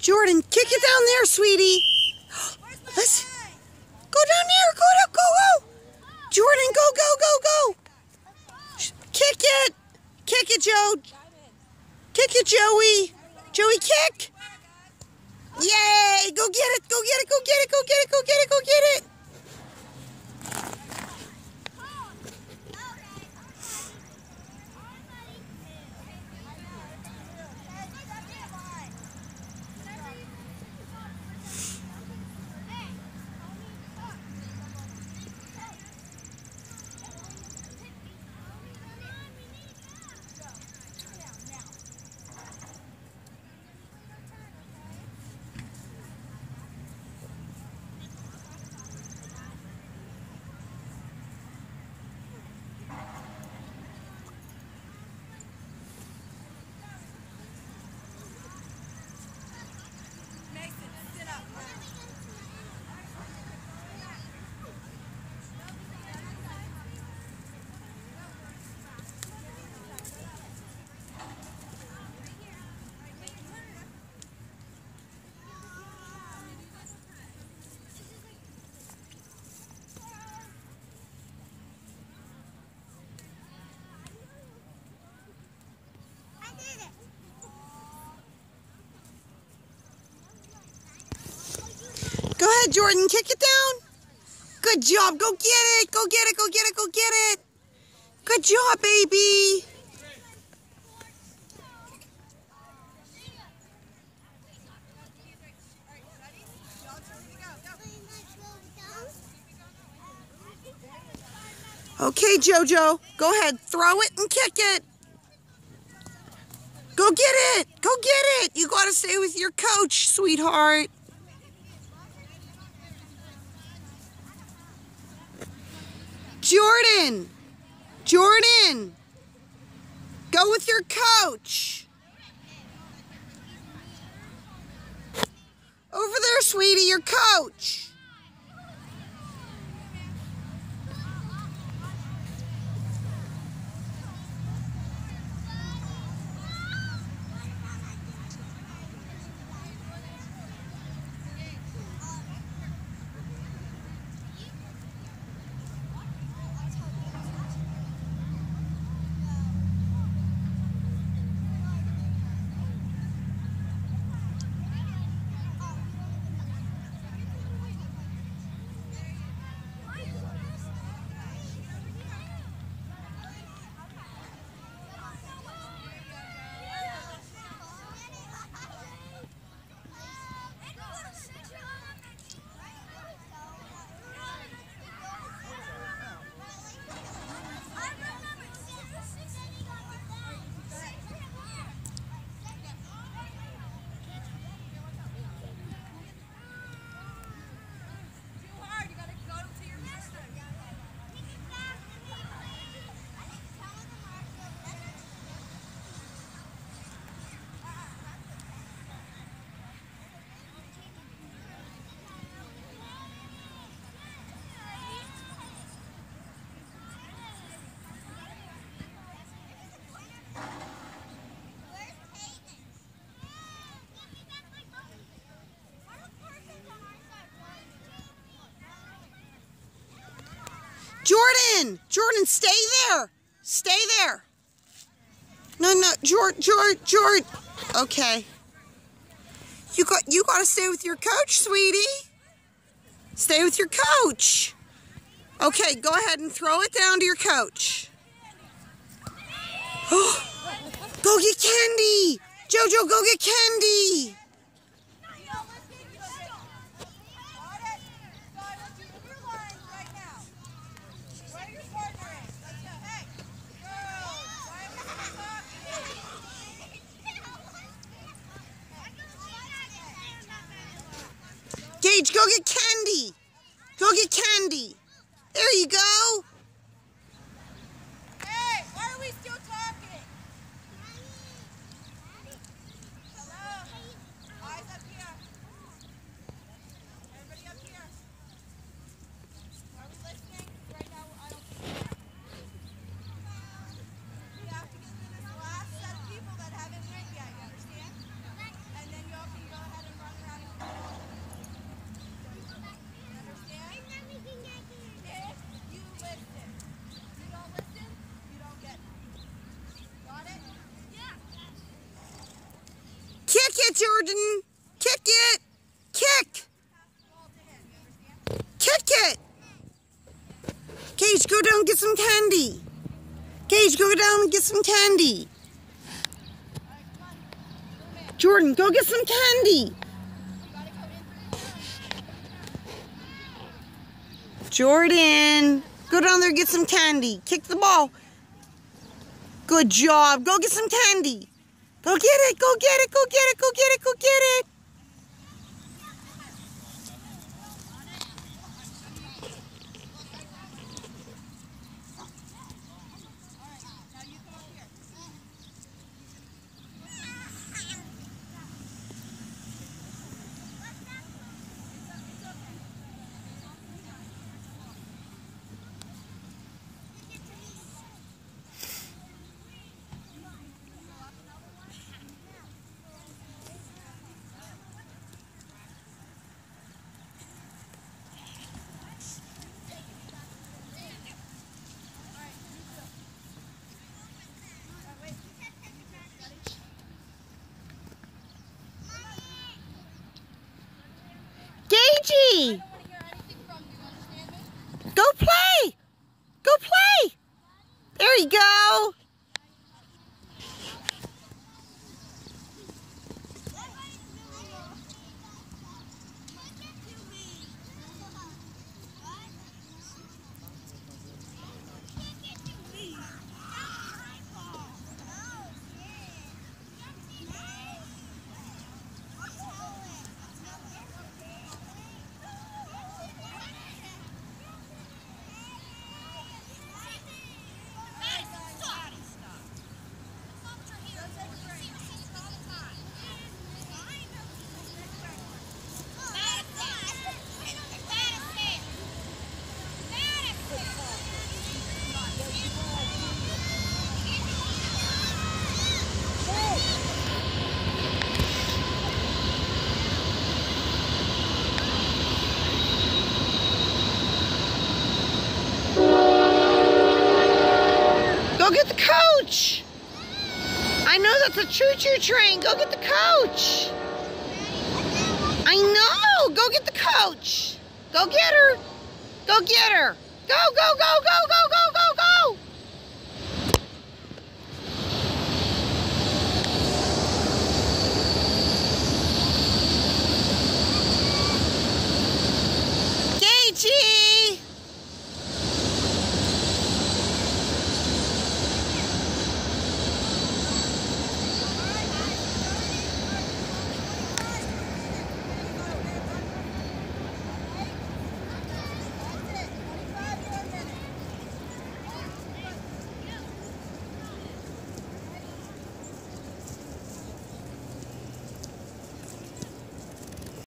Jordan, kick it down there, sweetie. Let's go down there. Go. Jordan, go. Kick it. Kick it, Joe. Kick it, Joey. Joey, kick. Yay. Go get it. Go get it. Go ahead, Jordan. Kick it down. Good job. Go get it. Go get it. Good job, baby. Okay, JoJo. Go ahead. Throw it and kick it. Go get it. You got to stay with your coach, sweetheart. Jordan, go with your coach. Over there, sweetie, your coach. Jordan, stay there. No, George. Okay. You got to stay with your coach, sweetie. Stay with your coach. Okay, go ahead and throw it down to your coach. Go get candy. JoJo, go get candy. Gage, go get candy. There you go. Hey, why are we still talking? Hello? Eyes up here. Everybody up here. Are we listening? Right now, I don't think so. We have to get through this last set of people that haven't went yet, you understand? And then y'all can go ahead and it, Jordan. Kick it. Kick. Kick it. Gage, go down and get some candy. Gage, go down and get some candy. Jordan, go get some candy. Jordan, go down there and get some candy. Kick the ball. Good job. Go get some candy. Go get it. Go get it. Go get it. Go get it. Go get it. Gagey! Go play! Go play! There you go! Go get the coach! I know that's a choo-choo train. Go get the coach! I know! Go get the coach! Go get her! Go get her! Go, go, go, go, go, go!